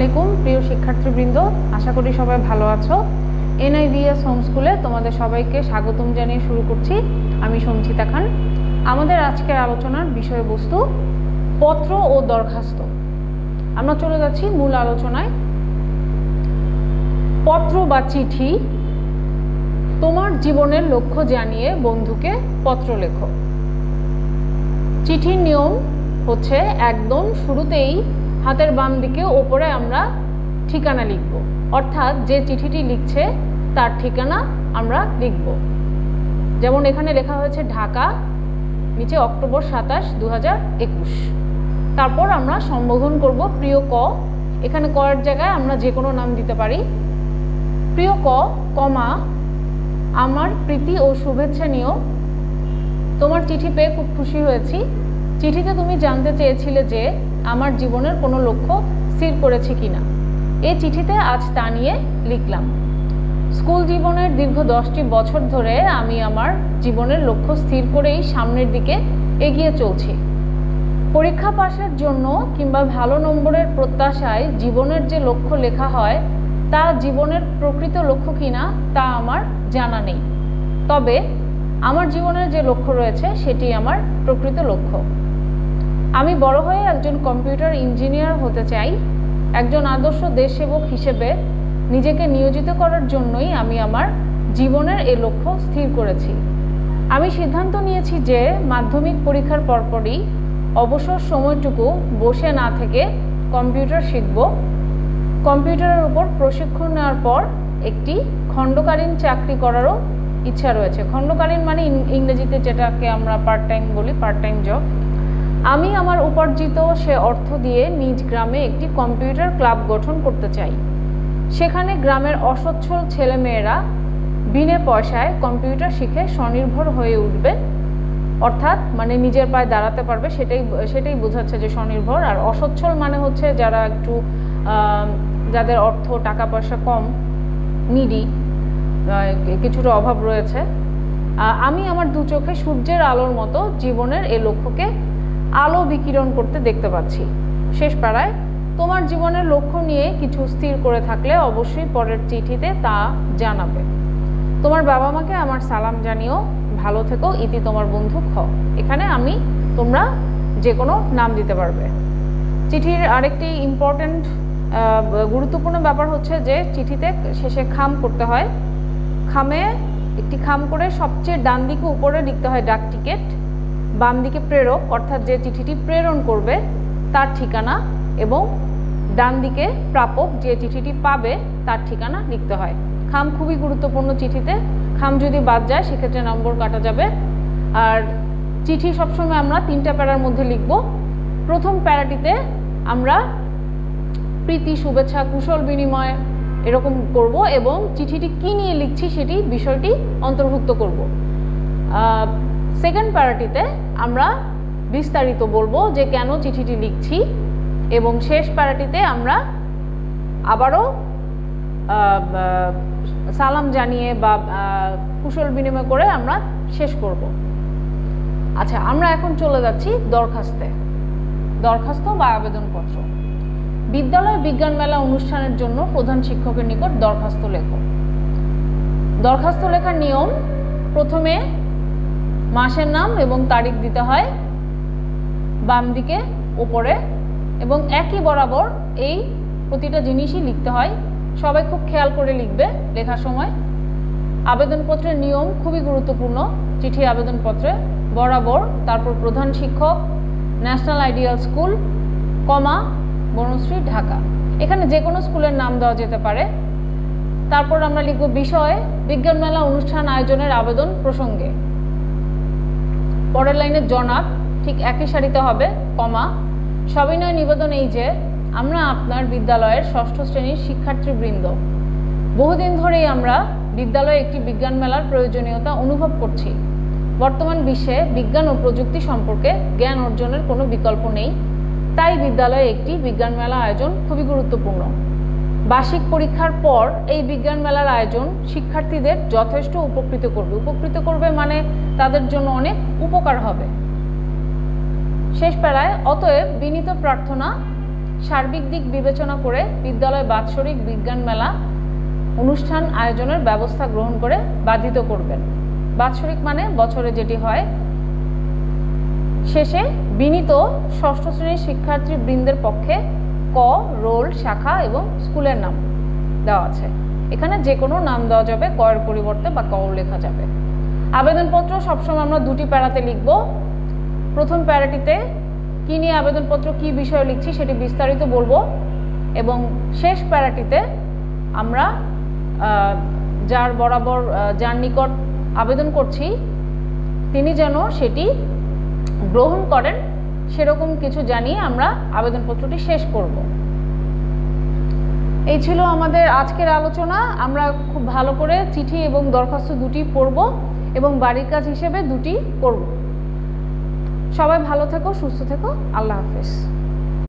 আলাইকুম প্রিয় শিক্ষার্থীবৃন্দ, আশা করি সবাই ভালো আছো। NIVS হোম স্কুলে তোমাদের সবাইকে স্বাগতম জানিয়ে শুরু করছি। আমি সঞ্চিতা খান। আমাদের আজকের আলোচনার বিষয়বস্তু পত্র ও দরখাস্ত। আমরা চলে যাচ্ছি মূল আলোচনায়। পত্র বা চিঠি। তোমার জীবনের লক্ষ্য জানিয়ে বন্ধুকে পত্র লেখো। চিঠির নিয়ম হচ্ছে একদম শুরুতেই হাতের বাম দিকে ওপরে আমরা ঠিকানা লিখব, অর্থাৎ যে চিঠিটি লিখছে তার ঠিকানা আমরা লিখব। যেমন এখানে লেখা হয়েছে ঢাকা, নিচে অক্টোবর 27, 2021। তারপর আমরা সম্বোধন করব প্রিয় ক। এখানে ক এর জায়গায় আমরা যে কোনো নাম দিতে পারি। প্রিয় ক, কমা, আমার প্রীতি ও শুভেচ্ছা নিও। তোমার চিঠি পেয়ে খুব খুশি হয়েছি। চিঠিতে তুমি জানতে চেয়েছিলে যে আমার জীবনের কোনো লক্ষ্য স্থির করেছি কিনা। এই চিঠিতে আজ তা নিয়ে লিখলাম। স্কুল জীবনের দীর্ঘ 10টি বছর ধরে আমি আমার জীবনের লক্ষ্য স্থির করেই সামনের দিকে এগিয়ে চলছি। পরীক্ষা পাশের জন্য কিংবা ভালো নম্বরের প্রত্যাশায় জীবনের যে লক্ষ্য লেখা হয় তা জীবনের প্রকৃত লক্ষ্য কিনা তা আমার জানা নেই। তবে আমার জীবনের যে লক্ষ্য রয়েছে সেটি আমার প্রকৃত লক্ষ্য। আমি বড় হয়ে একজন কম্পিউটার ইঞ্জিনিয়ার হতে চাই। একজন আদর্শ দেশসেবক হিসেবে নিজেকে নিয়োজিত করার জন্যই আমি আমার জীবনের এই লক্ষ্য স্থির করেছি। আমি সিদ্ধান্ত নিয়েছি যে মাধ্যমিক পরীক্ষার পরপরই অবসর সময়টুকু বসে না থেকে কম্পিউটার শিখব। কম্পিউটারের উপর প্রশিক্ষণ নেওয়ার পর একটি খণ্ডকালীন চাকরি করারও ইচ্ছা রয়েছে। খণ্ডকালীন মানে ইংরেজিতে যেটাকে আমরা পার্ট টাইম বলি, পার্ট টাইম জব। আমি আমার উপার্জিত সে অর্থ দিয়ে নিজ গ্রামে একটি কম্পিউটার ক্লাব গঠন করতে চাই। সেখানে গ্রামের অসচ্ছল ছেলেমেয়েরা বিনে পয়সায় কম্পিউটার শিখে স্বনির্ভর হয়ে উঠবে, অর্থাৎ মানে নিজের পায়ে দাঁড়াতে পারবে। সেটাই বোঝাচ্ছে যে স্বনির্ভর। আর অসচ্ছল মানে হচ্ছে যারা একটু যাদের অর্থ টাকা পয়সা কম, নিডি, কিছুটা অভাব রয়েছে। আমি আমার দু চোখে সূর্যের আলোর মতো জীবনের এ লক্ষ্যকে আলো বিকিরণ করতে দেখতে পাচ্ছি। শেষ পাড়ায়, তোমার জীবনের লক্ষ্য নিয়ে কিছু স্থির করে থাকলে অবশ্যই পরের চিঠিতে তা জানাবে। তোমার বাবা মাকে আমার সালাম জানিও। ভালো থেকো, ইতি তোমার বন্ধু খ। এখানে তোমরা যে কোনো নাম দিতে পারবে। চিঠির আরেকটি ইম্পর্ট্যান্ট গুরুত্বপূর্ণ ব্যাপার হচ্ছে যে চিঠিতে শেষে খাম করতে হয়। খামে একটি খাম করে সবচেয়ে ডান দিকে উপরে লিখতে হয় ডাক টিকিট, বাম দিকে প্রেরক অর্থাৎ যে চিঠিটি প্রেরণ করবে তার ঠিকানা, এবং ডান দিকে প্রাপক যে চিঠিটি পাবে তার ঠিকানা লিখতে হয়। খাম খুবই গুরুত্বপূর্ণ চিঠিতে। খাম যদি বাদ যায় সেক্ষেত্রে নম্বর কাটা যাবে। আর চিঠি সবসময় আমরা 3টা প্যারার মধ্যে লিখব। প্রথম প্যারাটিতে আমরা প্রীতি, শুভেচ্ছা, কুশল বিনিময় এরকম করব, এবং চিঠিটি কি নিয়ে লিখছি সেটি বিষয়টি অন্তর্ভুক্ত করব। সেকেন্ড প্যারাটিতে আমরা বিস্তারিত বলবো যে কেন চিঠিটি লিখছি, এবং শেষ প্যারাটিতে আমরা আবারও সালাম জানিয়ে বা কুশল বিনিময় করে আমরা শেষ করব। আচ্ছা, আমরা এখন চলে যাচ্ছি দরখাস্ত বা আবেদনপত্র। বিদ্যালয় বিজ্ঞান মেলা অনুষ্ঠানের জন্য প্রধান শিক্ষকের নিকট দরখাস্ত লেখো। দরখাস্ত লেখার নিয়ম, প্রথমে মাসের নাম এবং তারিখ দিতে হয় বাম দিকে উপরে, এবং একই বরাবর এই প্রতিটা জিনিসই লিখতে হয়। সবাই খুব খেয়াল করে লিখবে লেখার সময়। আবেদনপত্রের নিয়ম খুবই গুরুত্বপূর্ণ। চিঠি আবেদনপত্রে বরাবর, তারপর প্রধান শিক্ষক, national ideal school, comma, Banasree, Dhaka. এখানে যে কোনো স্কুলের নাম দেওয়া যেতে পারে। তারপর আমরা লিখব বিষয়, বিজ্ঞান মেলা অনুষ্ঠান আয়োজনের আবেদন প্রসঙ্গে। পরের লাইনে জনাব, ঠিক একই সারিতে হবে, কমা। সবিনয় নিবেদন এই যে আমরা আপনার বিদ্যালয়ের 6ষ্ঠ শ্রেণীর শিক্ষার্থীবৃন্দ। বহুদিন ধরেই আমরা বিদ্যালয়ে একটি বিজ্ঞান মেলার প্রয়োজনীয়তা অনুভব করছি। বর্তমান বিশ্বে বিজ্ঞান ও প্রযুক্তি সম্পর্কে জ্ঞান অর্জনের কোনো বিকল্প নেই। তাই বিদ্যালয়ে একটি বিজ্ঞান মেলা আয়োজন খুবই গুরুত্বপূর্ণ। বার্ষিক পরীক্ষার পর এই বিজ্ঞান মেলার আয়োজন শিক্ষার্থীদের যথেষ্ট উপকৃত করবে মানে তাদের জন্য অনেক উপকার হবে। শেষ প্যারায়, অতএব বিনীত প্রার্থনা সার্বিক দিক বিবেচনা করে বিদ্যালয় বাৎসরিক বিজ্ঞান মেলা অনুষ্ঠান আয়োজনের ব্যবস্থা গ্রহণ করে বাধিত করবেন। বাৎসরিক মানে বছরে যেটি হয়। শেষে বিনীত ষষ্ঠ শ্রেণীর শিক্ষার্থীবৃন্দের পক্ষে ক, রোল, শাখা এবং স্কুলের নাম দেওয়া আছে। এখানে যে কোনো নাম দেওয়া যাবে, ক এর পরিবর্তে বা ক লেখা যাবে। আবেদনপত্র সবসময় আমরা দুটি প্যারাতে লিখব। প্রথম প্যারাটিতে কী নিয়ে আবেদনপত্র, কী বিষয়ে লিখছি সেটি বিস্তারিত বলবো, এবং শেষ প্যারাটিতে আমরা যার বরাবর যার নিকট আবেদন করছি তিনি যেন সেটি গ্রহণ করেন সেরকম কিছু জানিয়ে আমরা আবেদনপত্রটি শেষ করব। এই ছিল আমাদের আজকের আলোচনা। আমরা খুব ভালো করে চিঠি এবং দরখাস্ত দুটি পড়ব এবং বাড়ির কাজ হিসেবে দুটি করব। সবাই ভালো থেকো, সুস্থ থেকো। আল্লাহ হাফেজ।